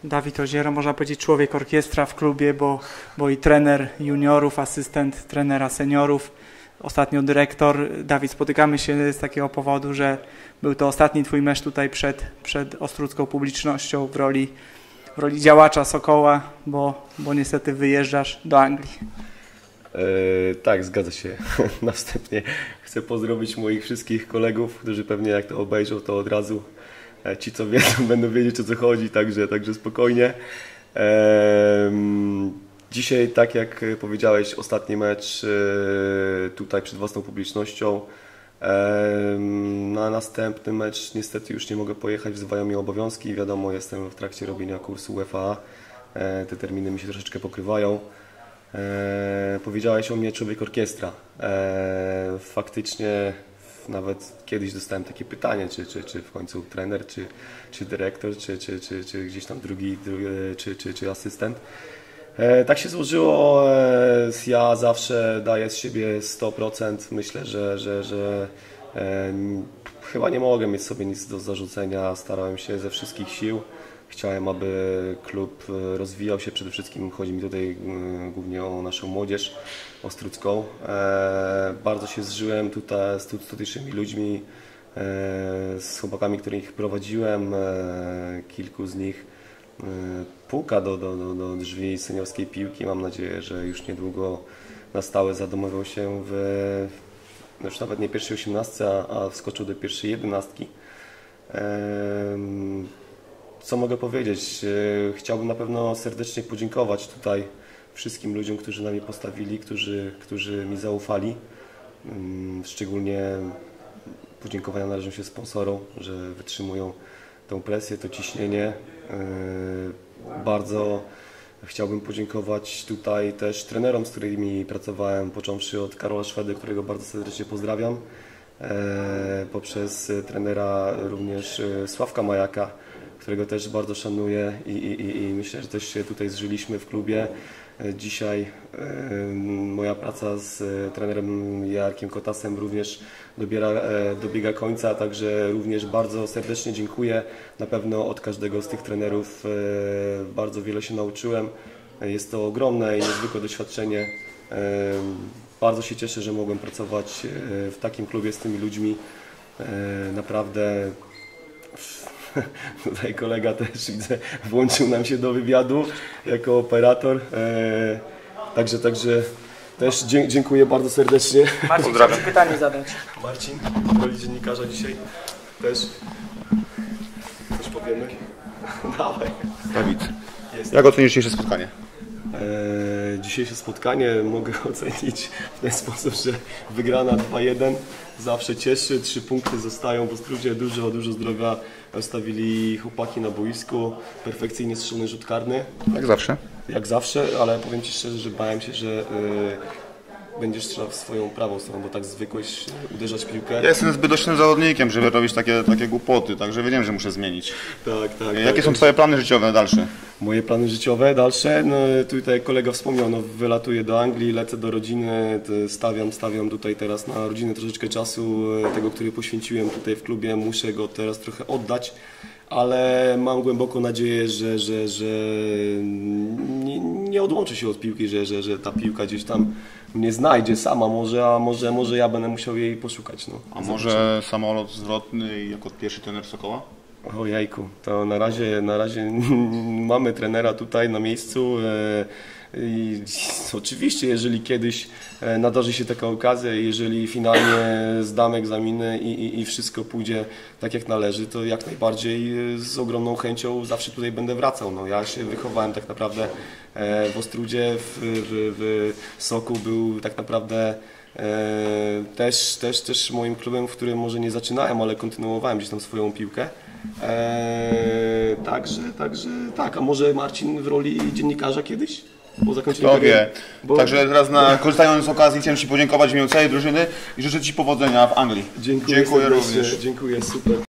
Dawid Oziero, można powiedzieć człowiek orkiestra w klubie, bo i trener juniorów, asystent trenera seniorów, ostatnio dyrektor. Dawid, spotykamy się z takiego powodu, że był to ostatni twój mecz tutaj przed ostródzką publicznością w roli działacza Sokoła, bo niestety wyjeżdżasz do Anglii. Tak, zgadza się. Następnie chcę pozdrowić moich wszystkich kolegów, którzy pewnie jak to obejrzą, to od razu ci, co wiedzą, będą wiedzieć, o co chodzi, także spokojnie. Dzisiaj, tak jak powiedziałeś, ostatni mecz tutaj przed własną publicznością. Na następny mecz niestety już nie mogę pojechać, wzywają mi obowiązki. Wiadomo, jestem w trakcie robienia kursu UEFA. Te terminy mi się troszeczkę pokrywają. Powiedziałeś o mnie człowiek orkiestra. Faktycznie nawet kiedyś dostałem takie pytanie, czy w końcu trener, czy dyrektor, czy gdzieś tam drugi czy asystent. Tak się złożyło, ja zawsze daję z siebie 100%. Myślę, że chyba nie mogę mieć sobie nic do zarzucenia. Starałem się ze wszystkich sił. Chciałem, aby klub rozwijał się. Przede wszystkim chodzi mi tutaj głównie o naszą młodzież ostródzką. Bardzo się zżyłem tutaj z tutejszymi ludźmi, z chłopakami, których prowadziłem. Kilku z nich puka do drzwi seniorskiej piłki. Mam nadzieję, że już niedługo na stałe zadomowią się już nawet nie pierwszej 18, a wskoczył do pierwszej 11. Co mogę powiedzieć? Chciałbym na pewno serdecznie podziękować tutaj wszystkim ludziom, którzy na mnie postawili, którzy mi zaufali. Szczególnie podziękowania należą się sponsorom, że wytrzymują tą presję, to ciśnienie. Bardzo chciałbym podziękować tutaj też trenerom, z którymi pracowałem, począwszy od Karola Szwedy, którego bardzo serdecznie pozdrawiam, poprzez trenera również Sławka Majaka, którego też bardzo szanuję i myślę, że też się tutaj zżyliśmy w klubie. Dzisiaj moja praca z trenerem Jarkiem Kotasem również dobiega końca, także również bardzo serdecznie dziękuję. Na pewno od każdego z tych trenerów bardzo wiele się nauczyłem. Jest to ogromne i niezwykłe doświadczenie. Bardzo się cieszę, że mogłem pracować w takim klubie z tymi ludźmi. Naprawdę tutaj kolega też, widzę, włączył nam się do wywiadu jako operator. Także też dziękuję bardzo serdecznie. Marcin, chciałbym pytanie zadać. Marcin, w roli dziennikarza dzisiaj też coś powiemy. Dawaj. Dawid, jak ocenisz dzisiejsze spotkanie? Dzisiejsze spotkanie mogę ocenić w ten sposób, że wygrana 2-1 zawsze cieszy, 3 punkty zostają w Ostródzie, dużo zdrowia stawili chłopaki na boisku, perfekcyjnie strzelony rzut karny. Jak zawsze? Jak zawsze, ale powiem Ci szczerze, że bałem się, że będziesz strzelał w swoją prawą stronę, bo tak zwykłeś uderzać piłkę. Ja jestem zbyt doświadczonym zawodnikiem, żeby robić takie głupoty, także wiedziałem, że muszę zmienić. Tak. Jakie są Twoje plany życiowe dalsze? Moje plany życiowe dalsze? No tutaj kolega wspomniał, wylatuję do Anglii, lecę do rodziny, stawiam tutaj teraz na rodzinę troszeczkę czasu, tego, który poświęciłem tutaj w klubie, muszę go teraz trochę oddać. Ale mam głęboką nadzieję, że nie odłączę się od piłki, że ta piłka gdzieś tam mnie znajdzie sama a może ja będę musiał jej poszukać. No. A może samolot zwrotny jako pierwszy trener Sokoła? Ojejku, to na razie mamy trenera tutaj na miejscu. I oczywiście, jeżeli kiedyś nadarzy się taka okazja, jeżeli finalnie zdam egzaminy i wszystko pójdzie tak jak należy, to jak najbardziej z ogromną chęcią zawsze tutaj będę wracał. No, ja się wychowałem tak naprawdę w Ostródzie, w Soku był tak naprawdę też moim klubem, w którym może nie zaczynałem, ale kontynuowałem gdzieś tam swoją piłkę. Także tak, a może Marcin w roli dziennikarza kiedyś? Kto wie. Także teraz korzystając z okazji chciałem Ci podziękować w imieniu całej drużyny i życzę Ci powodzenia w Anglii. Dziękuję również. Dziękuję, super.